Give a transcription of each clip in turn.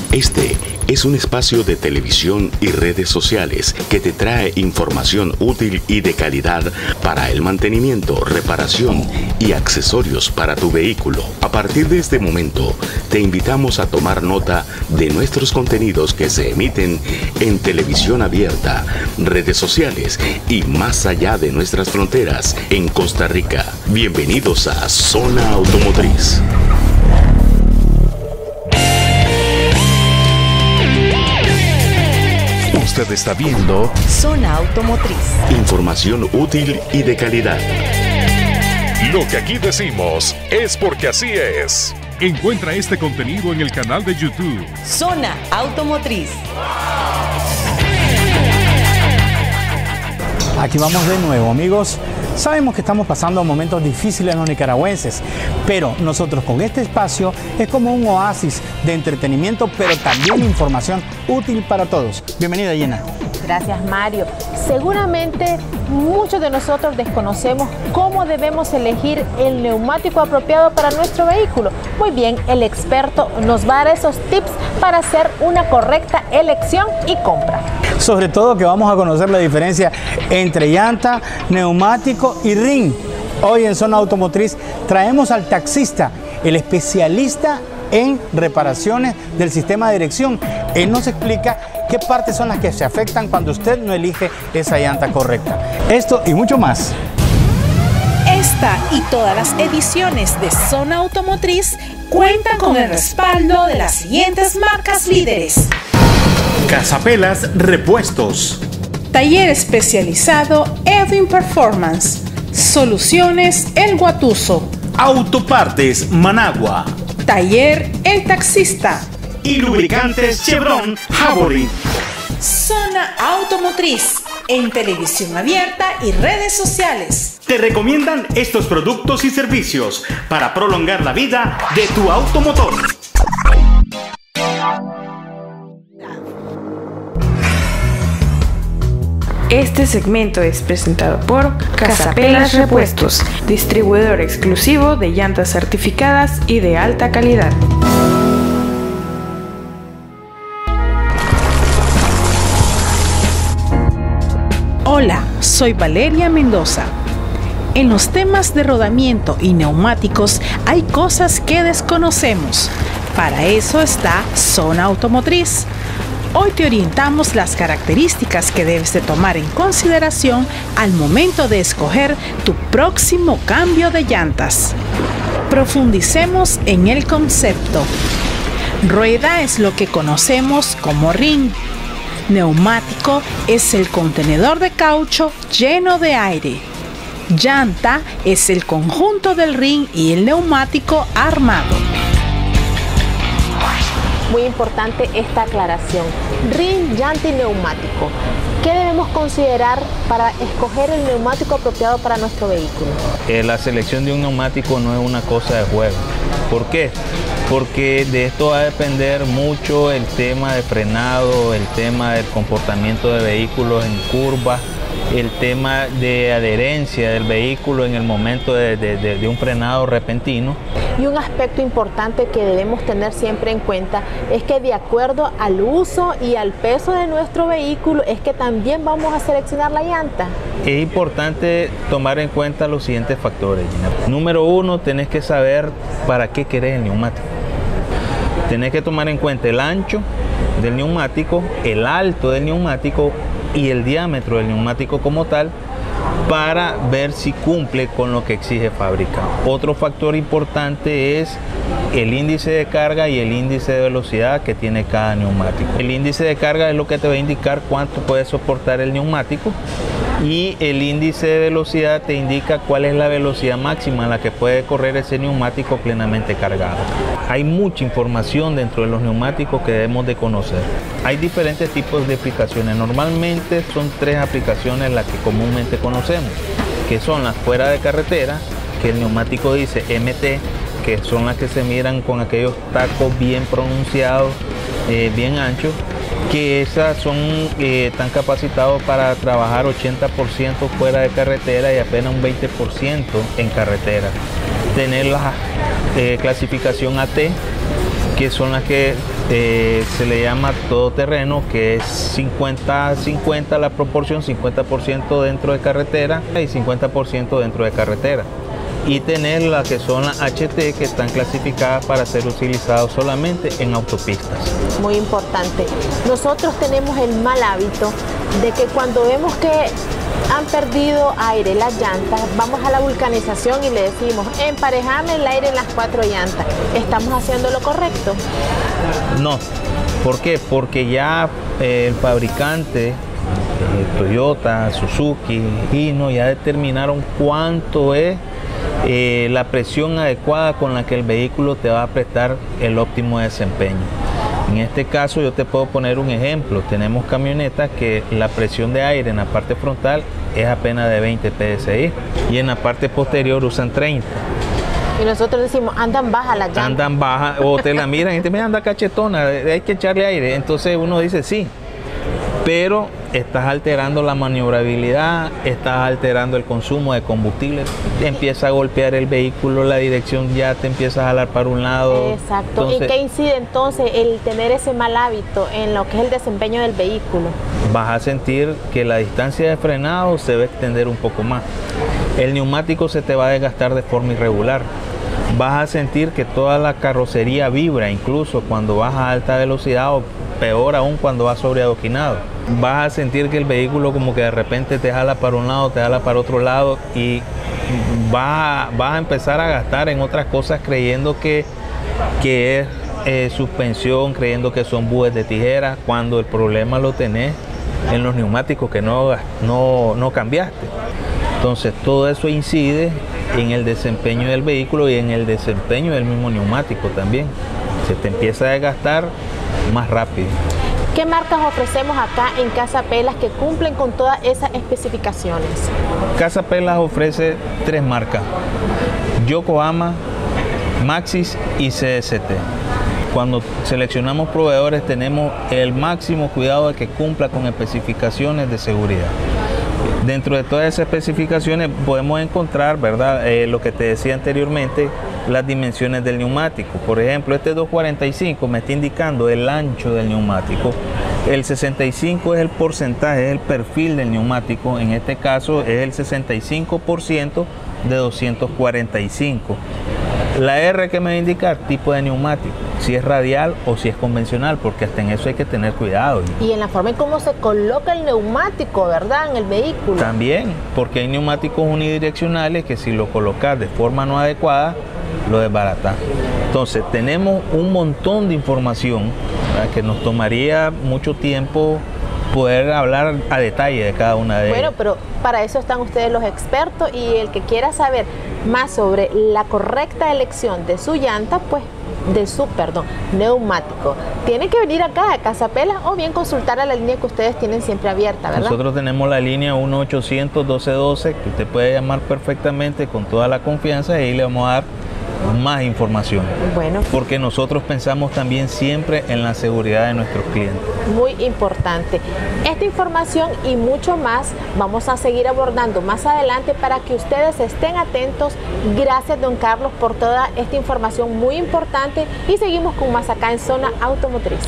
Este es un espacio de televisión y redes sociales que te trae información útil y de calidad para el mantenimiento, reparación y accesorios para tu vehículo. A partir de este momento, te invitamos a tomar nota de nuestros contenidos que se emiten en televisión abierta, redes sociales y más allá de nuestras fronteras en Costa Rica. Bienvenidos a Zona Automotriz. Usted está viendo Zona Automotriz. Información útil y de calidad. Lo que aquí decimos es porque así es. Encuentra este contenido en el canal de YouTube Zona Automotriz. Aquí vamos de nuevo, amigos. Sabemos que estamos pasando momentos difíciles los nicaragüenses, pero nosotros con este espacio es como un oasis de entretenimiento, pero también información útil para todos. Bienvenida, Jenna. Gracias, Mario. Seguramente muchos de nosotros desconocemos cómo debemos elegir el neumático apropiado para nuestro vehículo. Muy bien, el experto nos va a dar esos tips para hacer una correcta elección y compra. Sobre todo que vamos a conocer la diferencia entre llanta, neumático y ring. Hoy en Zona Automotriz traemos al taxista, el especialista en reparaciones del sistema de dirección. Él nos explica qué partes son las que se afectan cuando usted no elige esa llanta correcta. Esto y mucho más. Esta y todas las ediciones de Zona Automotriz cuentan con el respaldo de las siguientes marcas líderes: Casapelas Repuestos, Taller especializado Edwin Performance, Soluciones El Guatuso, Autopartes Managua, Taller El Taxista y Lubricantes Chevron Javelin. Zona Automotriz en televisión abierta y redes sociales. Te recomiendan estos productos y servicios para prolongar la vida de tu automotor. Este segmento es presentado por Casapelas Repuestos, distribuidor exclusivo de llantas certificadas y de alta calidad. Hola, soy Valeria Mendoza. En los temas de rodamiento y neumáticos hay cosas que desconocemos. Para eso está Zona Automotriz. Hoy te orientamos las características que debes de tomar en consideración al momento de escoger tu próximo cambio de llantas. Profundicemos en el concepto. Rueda es lo que conocemos como ring. Neumático es el contenedor de caucho lleno de aire. Llanta es el conjunto del ring y el neumático armado. Muy importante esta aclaración. Ring, llanta y neumático. ¿Qué debemos considerar para escoger el neumático apropiado para nuestro vehículo? La selección de un neumático no es una cosa de juego. ¿Por qué? Porque de esto va a depender mucho el tema de frenado, el tema del comportamiento de vehículos en curvas, el tema de adherencia del vehículo en el momento de un frenado repentino. Y un aspecto importante que debemos tener siempre en cuenta es que de acuerdo al uso y al peso de nuestro vehículo es que también vamos a seleccionar la llanta. Es importante tomar en cuenta los siguientes factores, Gina. Número uno, tenés que saber para qué querés el neumático. Tenés que tomar en cuenta el ancho del neumático, el alto del neumático y el diámetro del neumático como tal, para ver si cumple con lo que exige fábrica. Otro factor importante es el índice de carga y el índice de velocidad que tiene cada neumático. El índice de carga es lo que te va a indicar cuánto puede soportar el neumático, y el índice de velocidad te indica cuál es la velocidad máxima a la que puede correr ese neumático plenamente cargado. Hay mucha información dentro de los neumáticos que debemos de conocer. Hay diferentes tipos de aplicaciones. Normalmente son 3 aplicaciones las que comúnmente conocemos, que son las fuera de carretera, que el neumático dice MT, que son las que se miran con aquellos tacos bien pronunciados, bien anchos, que esas son están capacitados para trabajar 80% fuera de carretera y apenas un 20% en carretera. Tener la clasificación AT, que son las que se le llama todoterreno, que es 50-50 la proporción, 50% dentro de carretera y 50% dentro de carretera. Y tener las que son las HT, que están clasificadas para ser utilizadas solamente en autopistas. Muy importante. Nosotros tenemos el mal hábito de que cuando vemos que han perdido aire las llantas, vamos a la vulcanización y le decimos, emparejame el aire en las 4 llantas. ¿Estamos haciendo lo correcto? No. ¿Por qué? Porque ya el fabricante, Toyota, Suzuki, Hino, ya determinaron cuánto es la presión adecuada con la que el vehículo te va a prestar el óptimo desempeño. En este caso yo te puedo poner un ejemplo. Tenemos camionetas que la presión de aire en la parte frontal es apenas de 20 psi y en la parte posterior usan 30. Y nosotros decimos, andan baja las llantas. Andan baja, o te la miran y te miran, anda cachetona, hay que echarle aire. Entonces uno dice sí, pero estás alterando la maniobrabilidad, estás alterando el consumo de combustible, te empieza a golpear el vehículo, la dirección ya te empieza a jalar para un lado. Exacto. Entonces, ¿en qué incide entonces el tener ese mal hábito en lo que es el desempeño del vehículo? Vas a sentir que la distancia de frenado se va a extender un poco más. El neumático se te va a desgastar de forma irregular. Vas a sentir que toda la carrocería vibra, incluso cuando vas a alta velocidad, o peor aún cuando vas sobreadoquinado. Vas a sentir que el vehículo como que de repente te jala para un lado, te jala para otro lado, y vas a empezar a gastar en otras cosas creyendo que es suspensión, creyendo que son bujes de tijera, cuando el problema lo tenés en los neumáticos que no cambiaste. Entonces todo eso incide en el desempeño del vehículo y en el desempeño del mismo neumático también. Se te empieza a desgastar más rápido. ¿Qué marcas ofrecemos acá en Casa Pelas que cumplen con todas esas especificaciones? Casa Pelas ofrece 3 marcas: Yokohama, Maxxis y CST. Cuando seleccionamos proveedores tenemos el máximo cuidado de que cumpla con especificaciones de seguridad. Dentro de todas esas especificaciones podemos encontrar, ¿verdad? Lo que te decía anteriormente, las dimensiones del neumático. Por ejemplo, este 245 me está indicando el ancho del neumático. El 65 es el porcentaje, es el perfil del neumático. En este caso es el 65% de 245. La R que me va a indicar tipo de neumático, si es radial o si es convencional, porque hasta en eso hay que tener cuidado. Y en la forma en cómo se coloca el neumático, ¿verdad? En el vehículo. También, porque hay neumáticos unidireccionales que si lo colocas de forma no adecuada, lo desbaratas. Entonces tenemos un montón de información, ¿verdad?, que nos tomaría mucho tiempo poder hablar a detalle de cada una de ellas. Bueno, pero para eso están ustedes los expertos, y el que quiera saber más sobre la correcta elección de su llanta, pues neumático, tiene que venir acá a Casa Pelas o bien consultar a la línea que ustedes tienen siempre abierta, ¿verdad? Nosotros tenemos la línea 1-800-1212 que usted puede llamar perfectamente con toda la confianza, y ahí le vamos a dar más información. Bueno, porque nosotros pensamos también siempre en la seguridad de nuestros clientes. Muy importante. Esta información y mucho más vamos a seguir abordando más adelante para que ustedes estén atentos. Gracias, don Carlos, por toda esta información muy importante, y seguimos con más acá en Zona Automotriz.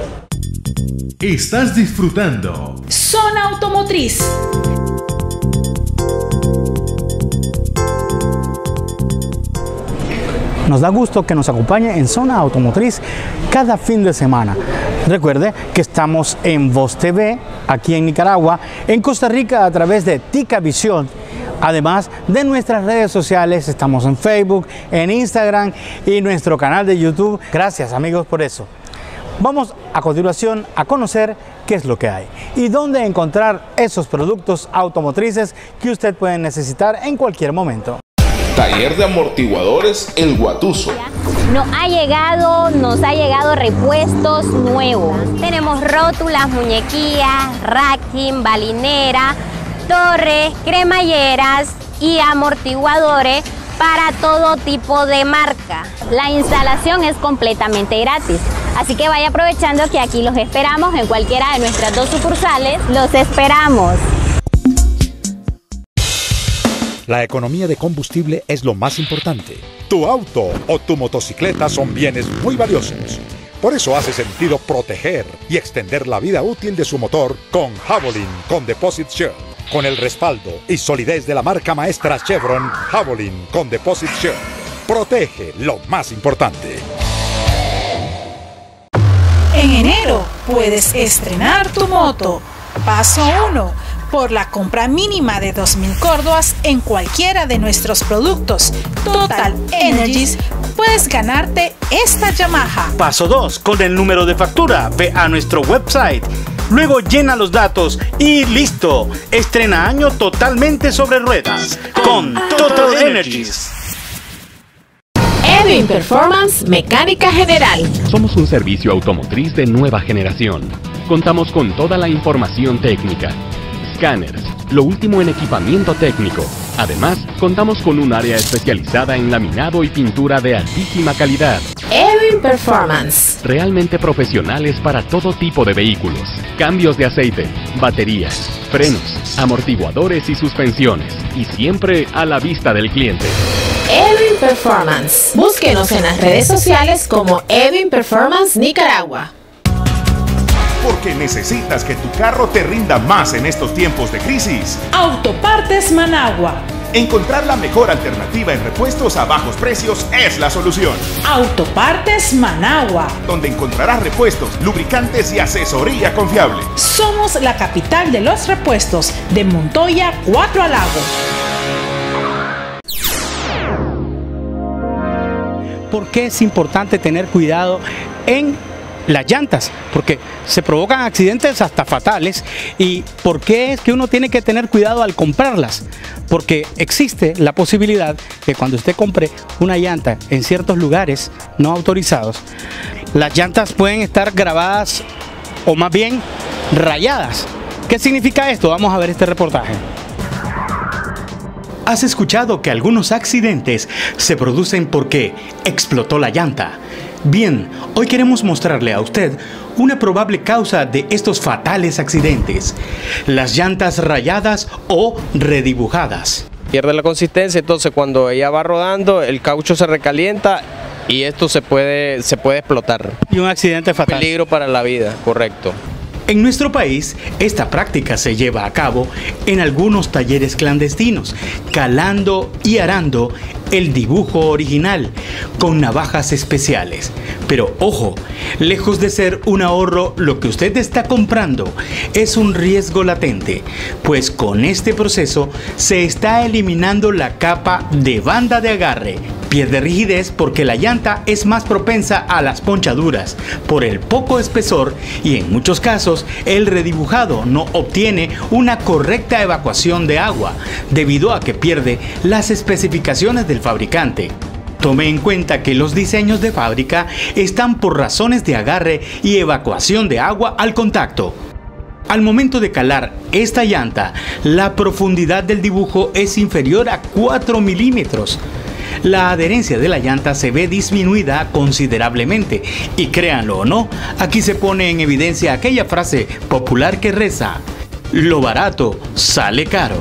Estás disfrutando Zona Automotriz. Nos da gusto que nos acompañe en Zona Automotriz cada fin de semana. Recuerde que estamos en Voz TV, aquí en Nicaragua, en Costa Rica a través de Tica Visión. Además de nuestras redes sociales, estamos en Facebook, en Instagram y nuestro canal de YouTube. Gracias, amigos, por eso. Vamos a continuación a conocer qué es lo que hay y dónde encontrar esos productos automotrices que usted puede necesitar en cualquier momento. Taller de amortiguadores El Guatuso. Nos ha llegado repuestos nuevos. Tenemos rótulas, muñequillas, racking, balinera, torres, cremalleras y amortiguadores para todo tipo de marca. La instalación es completamente gratis, así que vaya aprovechando que aquí los esperamos en cualquiera de nuestras 2 sucursales. ¡Los esperamos! La economía de combustible es lo más importante. Tu auto o tu motocicleta son bienes muy valiosos. Por eso hace sentido proteger y extender la vida útil de su motor con Javelin con Deposit Shield. Con el respaldo y solidez de la marca maestra Chevron, Javelin con Deposit Shield. Protege lo más importante. En enero puedes estrenar tu moto. Paso 1. Por la compra mínima de 2.000 córdobas en cualquiera de nuestros productos Total Energies, puedes ganarte esta Yamaha. Paso 2. Con el número de factura, ve a nuestro website. Luego llena los datos y listo. Estrena año totalmente sobre ruedas con Total Energies. Edwin Performance Mecánica General. Somos un servicio automotriz de nueva generación. Contamos con toda la información técnica. Scanners, lo último en equipamiento técnico. Además, contamos con un área especializada en laminado y pintura de altísima calidad. Edwin Performance. Realmente profesionales para todo tipo de vehículos. Cambios de aceite, baterías, frenos, amortiguadores y suspensiones. Y siempre a la vista del cliente. Edwin Performance. Búsquenos en las redes sociales como Edwin Performance Nicaragua. Porque necesitas que tu carro te rinda más en estos tiempos de crisis. Autopartes Managua. Encontrar la mejor alternativa en repuestos a bajos precios es la solución. Autopartes Managua. Donde encontrarás repuestos, lubricantes y asesoría confiable. Somos la capital de los repuestos de Montoya 4 al Lago. ¿Por qué es importante tener cuidado en las llantas? Porque se provocan accidentes hasta fatales. ¿Y por qué es que uno tiene que tener cuidado al comprarlas? Porque existe la posibilidad que cuando usted compre una llanta en ciertos lugares no autorizados, las llantas pueden estar grabadas o más bien rayadas. ¿Qué significa esto? Vamos a ver este reportaje. ¿Has escuchado que algunos accidentes se producen porque explotó la llanta? Bien, hoy queremos mostrarle a usted una probable causa de estos fatales accidentes: las llantas rayadas o redibujadas. Pierde la consistencia, entonces cuando ella va rodando el caucho se recalienta y esto se puede explotar. Y un accidente fatal. Peligro para la vida, correcto. En nuestro país, esta práctica se lleva a cabo en algunos talleres clandestinos, calando y arando el dibujo original con navajas especiales. Pero ojo, lejos de ser un ahorro, lo que usted está comprando es un riesgo latente, pues con este proceso se está eliminando la capa de banda de agarre. Pierde rigidez porque la llanta es más propensa a las ponchaduras por el poco espesor y en muchos casos el redibujado no obtiene una correcta evacuación de agua debido a que pierde las especificaciones del fabricante. Tome en cuenta que los diseños de fábrica están por razones de agarre y evacuación de agua al contacto. Al momento de calar esta llanta, la profundidad del dibujo es inferior a 4 milímetros. La adherencia de la llanta se ve disminuida considerablemente y créanlo o no, aquí se pone en evidencia aquella frase popular que reza: lo barato sale caro.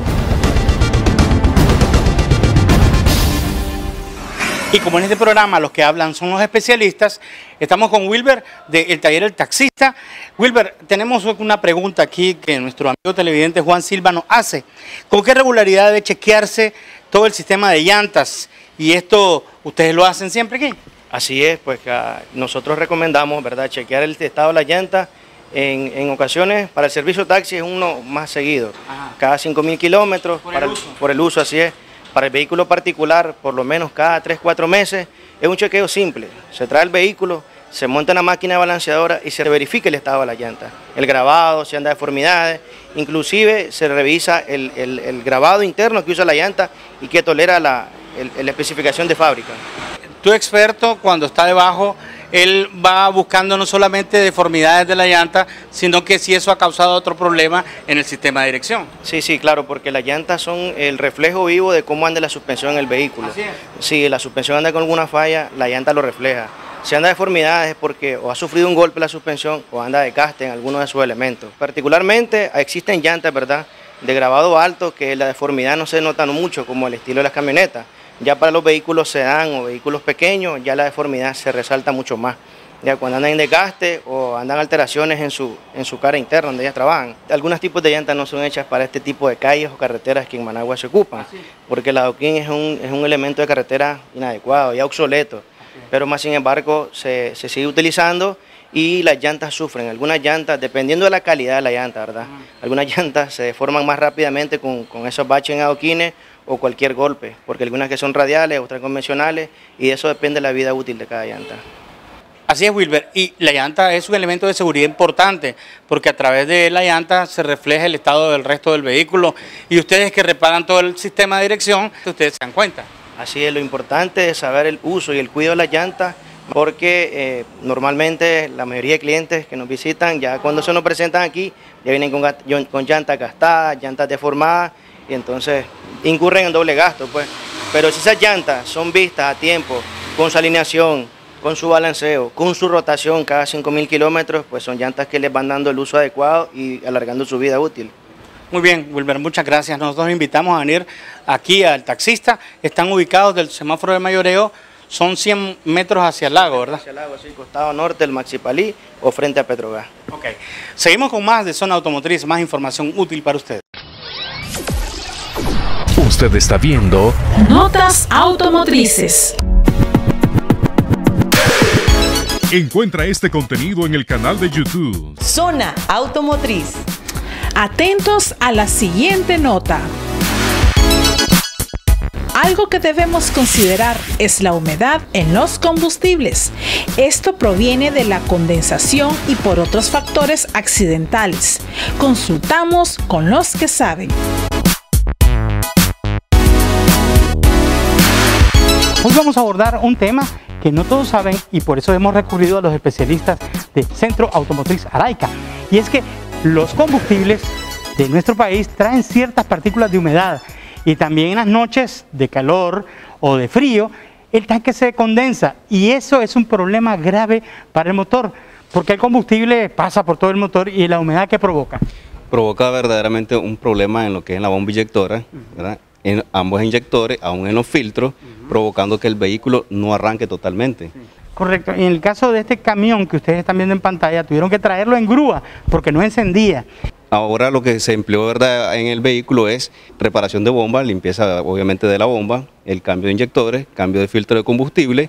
Y como en este programa los que hablan son los especialistas, estamos con Wilber del taller El Taxista. Wilber, tenemos una pregunta aquí que nuestro amigo televidente Juan Silva nos hace. ¿Con qué regularidad debe chequearse todo el sistema de llantas? ¿Y esto ustedes lo hacen siempre aquí? Así es, pues nosotros recomendamos, ¿verdad?, chequear el estado de la llanta. En ocasiones para el servicio taxi es uno más seguido. Ajá. Cada 5.000 kilómetros por el uso, así es. Para el vehículo particular, por lo menos cada 3-4 meses, es un chequeo simple. Se trae el vehículo, se monta una máquina balanceadora y se verifica el estado de la llanta. El grabado, si anda deformidades, inclusive se revisa el grabado interno que usa la llanta y que tolera la especificación de fábrica. Tu experto, cuando está debajo, él va buscando no solamente deformidades de la llanta, sino que si eso ha causado otro problema en el sistema de dirección. Sí, claro, porque las llantas son el reflejo vivo de cómo anda la suspensión en el vehículo. Así es. Si la suspensión anda con alguna falla, la llanta lo refleja. Si anda deformidades es porque o ha sufrido un golpe la suspensión o anda de caste en alguno de sus elementos. Particularmente existen llantas, ¿verdad?, de grabado alto que la deformidad no se nota mucho, como el estilo de las camionetas. Ya para los vehículos sedán o vehículos pequeños, ya la deformidad se resalta mucho más. ya cuando andan en desgaste o andan alteraciones en su cara interna donde ellas trabajan. Algunos tipos de llantas no son hechas para este tipo de calles o carreteras que en Managua se ocupan, porque el adoquín es un elemento de carretera inadecuado, ya obsoleto, pero más sin embargo se sigue utilizando y las llantas sufren. Algunas llantas, dependiendo de la calidad de la llanta, ¿verdad? Algunas llantas se deforman más rápidamente con esos baches en adoquines o cualquier golpe, porque algunas que son radiales, otras convencionales, y de eso depende la vida útil de cada llanta. Así es, Wilber, y la llanta es un elemento de seguridad importante, porque a través de la llanta se refleja el estado del resto del vehículo, y ustedes que reparan todo el sistema de dirección, ustedes se dan cuenta. Así es, lo importante es saber el uso y el cuidado de las llantas, porque normalmente la mayoría de clientes que nos visitan, ya cuando se nos presentan aquí, ya vienen con llantas gastadas, llantas deformadas, y entonces incurren en doble gasto, pues. Pero si esas llantas son vistas a tiempo, con su alineación, con su balanceo, con su rotación cada 5.000 kilómetros, pues son llantas que les van dando el uso adecuado y alargando su vida útil. Muy bien, Wilber, muchas gracias. Nosotros invitamos a venir aquí al taxista. Están ubicados del semáforo de mayoreo, son 100 metros hacia el lago, ¿verdad? Hacia el lago, sí, costado norte del Maxipalí o frente a Petrogas. Ok, seguimos con más de Zona Automotriz, más información útil para ustedes. Usted está viendo Notas Automotrices. Encuentra este contenido en el canal de YouTube Zona Automotriz. Atentos a la siguiente nota. Algo que debemos considerar es la humedad en los combustibles. Esto proviene de la condensación y por otros factores accidentales. Consultamos con los que saben. Hoy vamos a abordar un tema que no todos saben y por eso hemos recurrido a los especialistas de Centro Automotriz Araica. Y es que los combustibles de nuestro país traen ciertas partículas de humedad y también en las noches de calor o de frío el tanque se condensa y eso es un problema grave para el motor porque el combustible pasa por todo el motor y la humedad que provoca. Provoca verdaderamente un problema en lo que es la bomba inyectora, ¿verdad? En ambos inyectores, aún en los filtros, provocando que el vehículo no arranque totalmente. Correcto, y en el caso de este camión que ustedes están viendo en pantalla, tuvieron que traerlo en grúa porque no encendía. Ahora lo que se empleó, ¿verdad?, en el vehículo es reparación de bomba, limpieza obviamente de la bomba, el cambio de inyectores, cambio de filtro de combustible,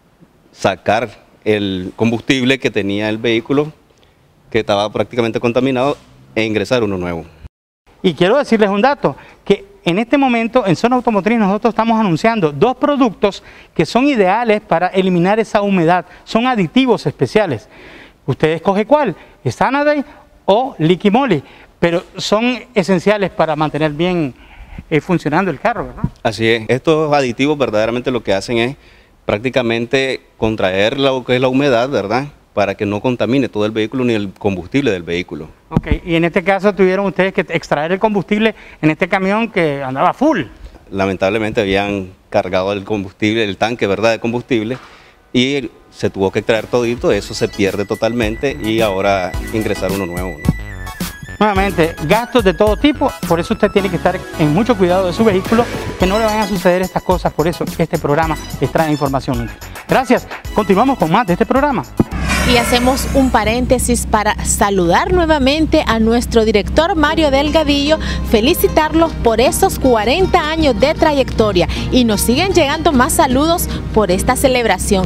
sacar el combustible que tenía el vehículo que estaba prácticamente contaminado e ingresar uno nuevo. Y quiero decirles un dato, que en este momento en Zona Automotriz nosotros estamos anunciando 2 productos que son ideales para eliminar esa humedad, son aditivos especiales. Usted escoge cuál, Stanaday o Liquimoli, pero son esenciales para mantener bien funcionando el carro, ¿verdad? Así es, estos aditivos verdaderamente lo que hacen es prácticamente contraer lo que es la humedad, ¿verdad?, para que no contamine todo el vehículo ni el combustible del vehículo. Ok, y en este caso tuvieron ustedes que extraer el combustible en este camión que andaba full. Lamentablemente habían cargado el combustible, el tanque, ¿verdad?, de combustible, y se tuvo que extraer todito, eso se pierde totalmente y ahora ingresar uno nuevo, ¿no? Nuevamente, gastos de todo tipo, por eso usted tiene que estar en mucho cuidado de su vehículo, que no le vayan a suceder estas cosas, por eso este programa les trae información útil. Gracias, continuamos con más de este programa. Y hacemos un paréntesis para saludar nuevamente a nuestro director Mario Delgadillo, felicitarlos por esos 40 años de trayectoria y nos siguen llegando más saludos por esta celebración.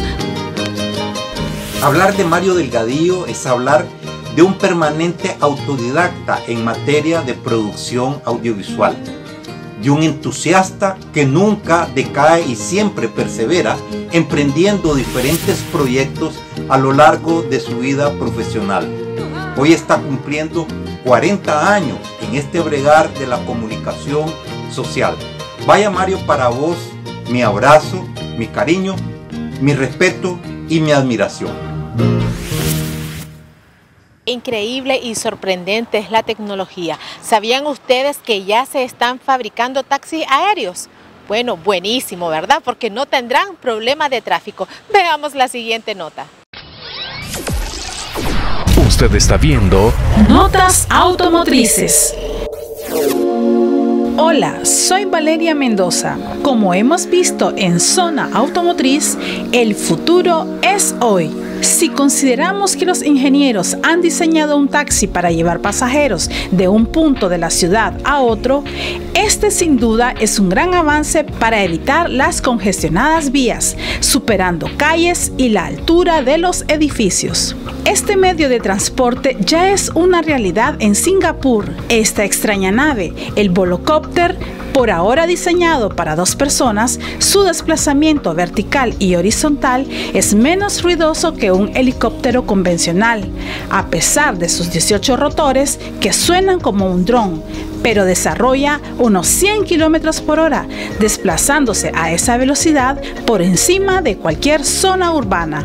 Hablar de Mario Delgadillo es hablar de un permanente autodidacta en materia de producción audiovisual, de un entusiasta que nunca decae y siempre persevera emprendiendo diferentes proyectos a lo largo de su vida profesional. Hoy está cumpliendo 40 años en este bregar de la comunicación social. Vaya Mario, para vos mi abrazo, mi cariño, mi respeto y mi admiración. Increíble y sorprendente es la tecnología. ¿Sabían ustedes que ya se están fabricando taxis aéreos? Bueno, buenísimo, ¿verdad? Porque no tendrán problema de tráfico. Veamos la siguiente nota. Usted está viendo Notas Automotrices. Hola, soy Valeria Mendoza. Como hemos visto en Zona Automotriz, el futuro es hoy. Si consideramos que los ingenieros han diseñado un taxi para llevar pasajeros de un punto de la ciudad a otro, este sin duda es un gran avance para evitar las congestionadas vías, superando calles y la altura de los edificios. Este medio de transporte ya es una realidad en Singapur. Esta extraña nave, el Volocopter, por ahora diseñado para 2 personas, su desplazamiento vertical y horizontal es menos ruidoso que un helicóptero convencional, a pesar de sus 18 rotores que suenan como un dron, pero desarrolla unos 100 km por hora, desplazándose a esa velocidad por encima de cualquier zona urbana.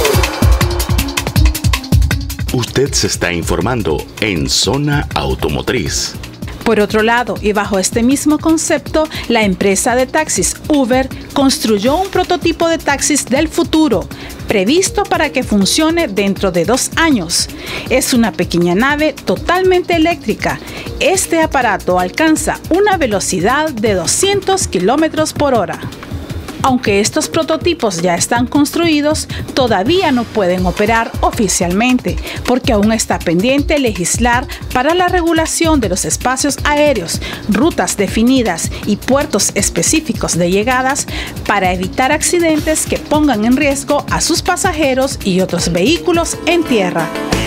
Usted se está informando en Zona Automotriz. Por otro lado, y bajo este mismo concepto, la empresa de taxis Uber construyó un prototipo de taxis del futuro, previsto para que funcione dentro de 2 años. Es una pequeña nave totalmente eléctrica. Este aparato alcanza una velocidad de 200 km por hora. Aunque estos prototipos ya están construidos, todavía no pueden operar oficialmente, porque aún está pendiente legislar para la regulación de los espacios aéreos, rutas definidas y puertos específicos de llegadas para evitar accidentes que pongan en riesgo a sus pasajeros y otros vehículos en tierra.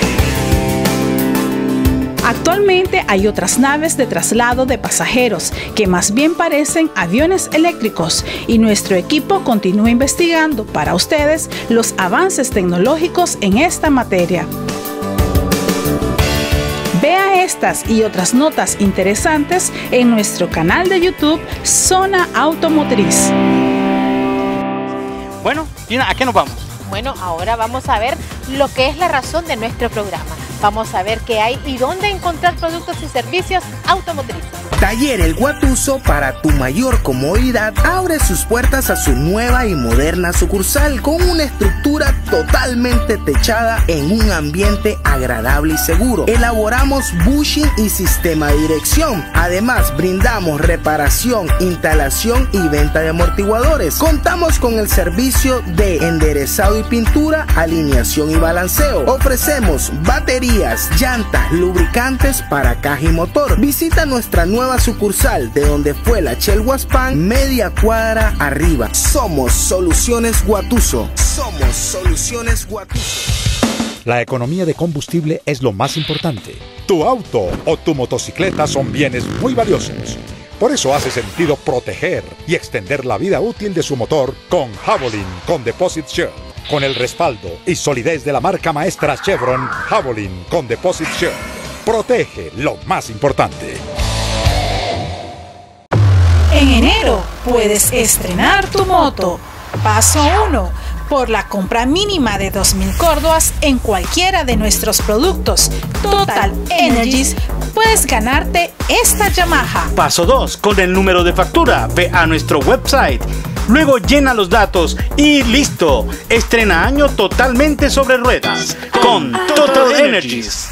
Actualmente hay otras naves de traslado de pasajeros que más bien parecen aviones eléctricos y nuestro equipo continúa investigando para ustedes los avances tecnológicos en esta materia. Vea estas y otras notas interesantes en nuestro canal de YouTube Zona Automotriz. Bueno, Gina, ¿a qué nos vamos? Bueno, ahora vamos a ver lo que es la razón de nuestro programa. Vamos a ver qué hay y dónde encontrar productos y servicios automotrices. Taller El Guatuso, para tu mayor comodidad, abre sus puertas a su nueva y moderna sucursal con una estructura totalmente techada en un ambiente agradable y seguro. Elaboramos bushing y sistema de dirección. Además, brindamos reparación, instalación y venta de amortiguadores. Contamos con el servicio de enderezado y pintura, alineación y balanceo. Ofrecemos baterías, llantas, lubricantes para caja y motor. Visita nuestra nueva sucursal de donde fue la Shell Huaspán, media cuadra arriba. Somos Soluciones Guatuso. Somos Soluciones Guatuso. La economía de combustible es lo más importante. Tu auto o tu motocicleta son bienes muy valiosos. Por eso hace sentido proteger y extender la vida útil de su motor con Javelin con Deposit Shield. Con el respaldo y solidez de la marca maestra Chevron, Javelin con Deposit Shield. Protege lo más importante. En enero puedes estrenar tu moto. Paso 1. Por la compra mínima de 2.000 córdobas en cualquiera de nuestros productos Total Energies, puedes ganarte esta Yamaha. Paso 2. Con el número de factura, ve a nuestro website. Luego llena los datos y listo. Estrena año totalmente sobre ruedas con Total Energies.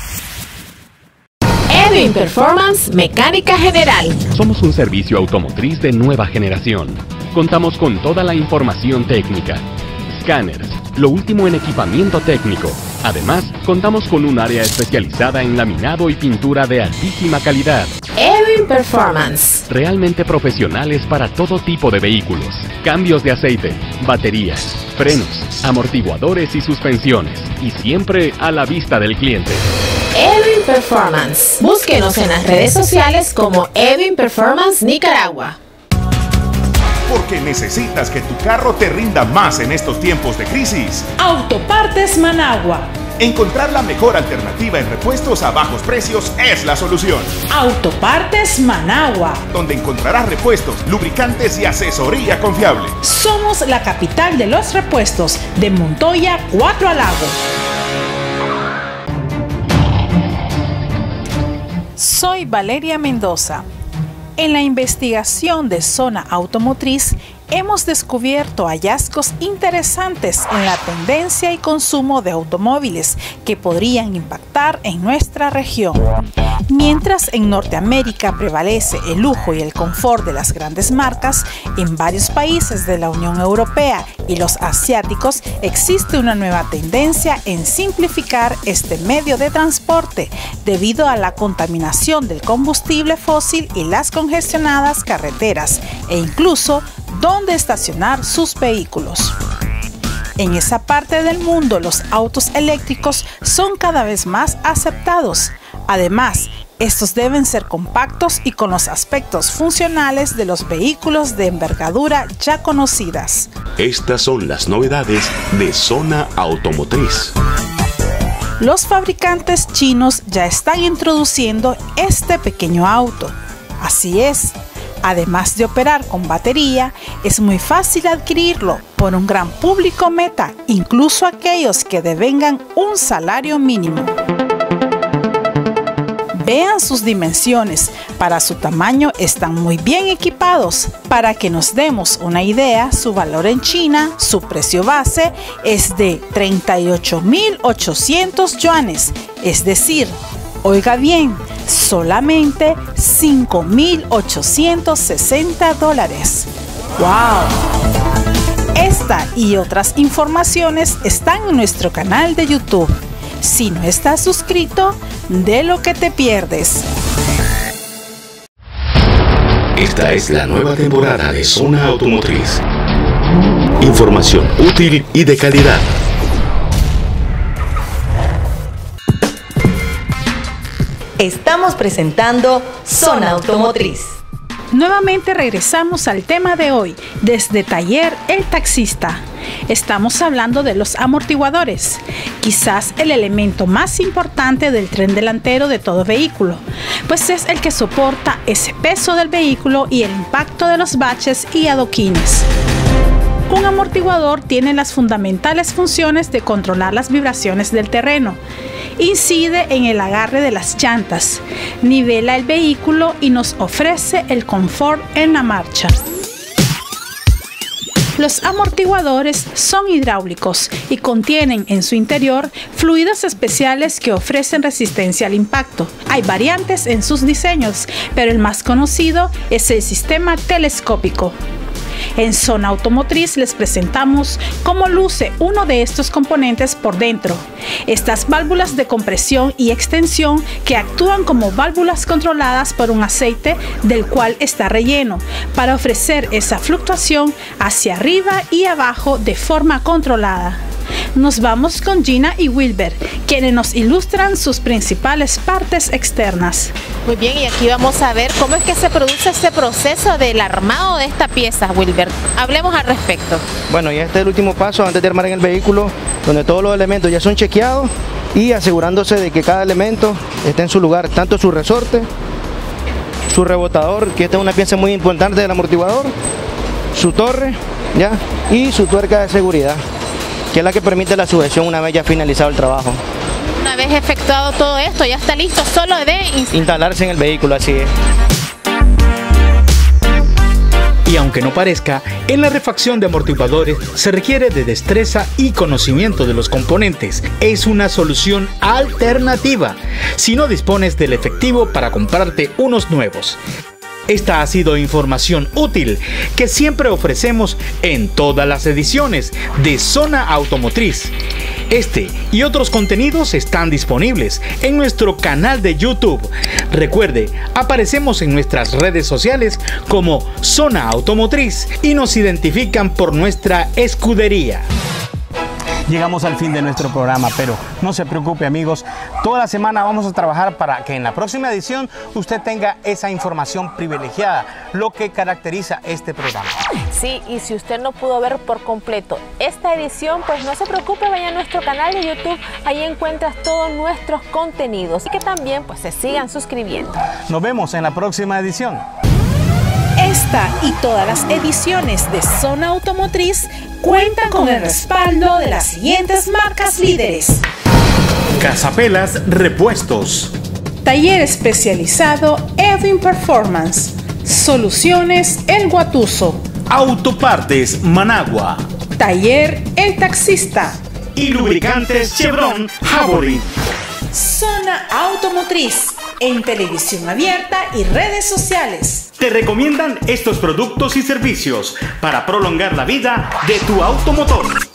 Edwin Performance Mecánica General. Somos un servicio automotriz de nueva generación. Contamos con toda la información técnica. Scanners, lo último en equipamiento técnico. Además, contamos con un área especializada en laminado y pintura de altísima calidad. Edwin Performance. Realmente profesionales para todo tipo de vehículos. Cambios de aceite, baterías, frenos, amortiguadores y suspensiones. Y siempre a la vista del cliente. Edwin Performance. Búsquenos en las redes sociales como Edwin Performance Nicaragua. Porque necesitas que tu carro te rinda más en estos tiempos de crisis. Autopartes Managua. Encontrar la mejor alternativa en repuestos a bajos precios es la solución. Autopartes Managua. Donde encontrarás repuestos, lubricantes y asesoría confiable. Somos la capital de los repuestos de Montoya 4 Lagos. Soy Valeria Mendoza. En la investigación de Zona Automotriz hemos descubierto hallazgos interesantes en la tendencia y consumo de automóviles que podrían impactar en nuestra región. Mientras en Norteamérica prevalece el lujo y el confort de las grandes marcas, en varios países de la Unión Europea y los asiáticos existe una nueva tendencia en simplificar este medio de transporte debido a la contaminación del combustible fósil y las congestionadas carreteras e incluso dónde estacionar sus vehículos. En esa parte del mundo, los autos eléctricos son cada vez más aceptados. Además, estos deben ser compactos y con los aspectos funcionales de los vehículos de envergadura ya conocidas. Estas son las novedades de Zona Automotriz. Los fabricantes chinos ya están introduciendo este pequeño auto. Así es. Además de operar con batería, es muy fácil adquirirlo por un gran público meta, incluso aquellos que devengan un salario mínimo. Vean sus dimensiones, para su tamaño están muy bien equipados. Para que nos demos una idea, su valor en China, su precio base es de 38.800 yuanes, es decir, oiga bien, solamente $5.860. ¡Wow! Esta y otras informaciones están en nuestro canal de YouTube. Si no estás suscrito, de lo que te pierdes. Esta es la nueva temporada de Zona Automotriz. Información útil y de calidad. Estamos presentando Zona Automotriz. Nuevamente regresamos al tema de hoy, desde Taller El Taxista. Estamos hablando de los amortiguadores, quizás el elemento más importante del tren delantero de todo vehículo, pues es el que soporta ese peso del vehículo y el impacto de los baches y adoquines. Un amortiguador tiene las fundamentales funciones de controlar las vibraciones del terreno, incide en el agarre de las llantas, nivela el vehículo y nos ofrece el confort en la marcha. Los amortiguadores son hidráulicos y contienen en su interior fluidos especiales que ofrecen resistencia al impacto. Hay variantes en sus diseños, pero el más conocido es el sistema telescópico. En Zona Automotriz les presentamos cómo luce uno de estos componentes por dentro. Estas válvulas de compresión y extensión que actúan como válvulas controladas por un aceite del cual está relleno para ofrecer esa fluctuación hacia arriba y abajo de forma controlada. Nos vamos con Gina y Wilber, quienes nos ilustran sus principales partes externas. Muy bien, y aquí vamos a ver cómo es que se produce este proceso del armado de esta pieza, Wilber. Hablemos al respecto. Bueno, ya este es el último paso antes de armar en el vehículo, donde todos los elementos ya son chequeados y asegurándose de que cada elemento esté en su lugar, tanto su resorte, su rebotador, que esta es una pieza muy importante del amortiguador, su torre, ¿ya? Y su tuerca de seguridad, que es la que permite la sujeción una vez ya finalizado el trabajo. Una vez efectuado todo esto, ya está listo solo de instalarse en el vehículo, así es. Y aunque no parezca, en la refacción de amortiguadores se requiere de destreza y conocimiento de los componentes. Es una solución alternativa si no dispones del efectivo para comprarte unos nuevos. Esta ha sido información útil que siempre ofrecemos en todas las ediciones de Zona Automotriz. Este y otros contenidos están disponibles en nuestro canal de YouTube. Recuerde, aparecemos en nuestras redes sociales como Zona Automotriz y nos identifican por nuestra escudería. Llegamos al fin de nuestro programa, pero no se preocupe, amigos, toda la semana vamos a trabajar para que en la próxima edición usted tenga esa información privilegiada, lo que caracteriza este programa. Sí, y si usted no pudo ver por completo esta edición, pues no se preocupe, vaya a nuestro canal de YouTube, ahí encuentras todos nuestros contenidos y que también pues se sigan suscribiendo. Nos vemos en la próxima edición. Esta y todas las ediciones de Zona Automotriz cuentan con el respaldo de las siguientes marcas líderes: Casapelas Repuestos, Taller especializado Edwin Performance, Soluciones El Guatuso, Autopartes Managua, Taller El Taxista y Lubricantes Chevron Javelin. Zona Automotriz, en televisión abierta y redes sociales. Te recomiendan estos productos y servicios para prolongar la vida de tu automotor.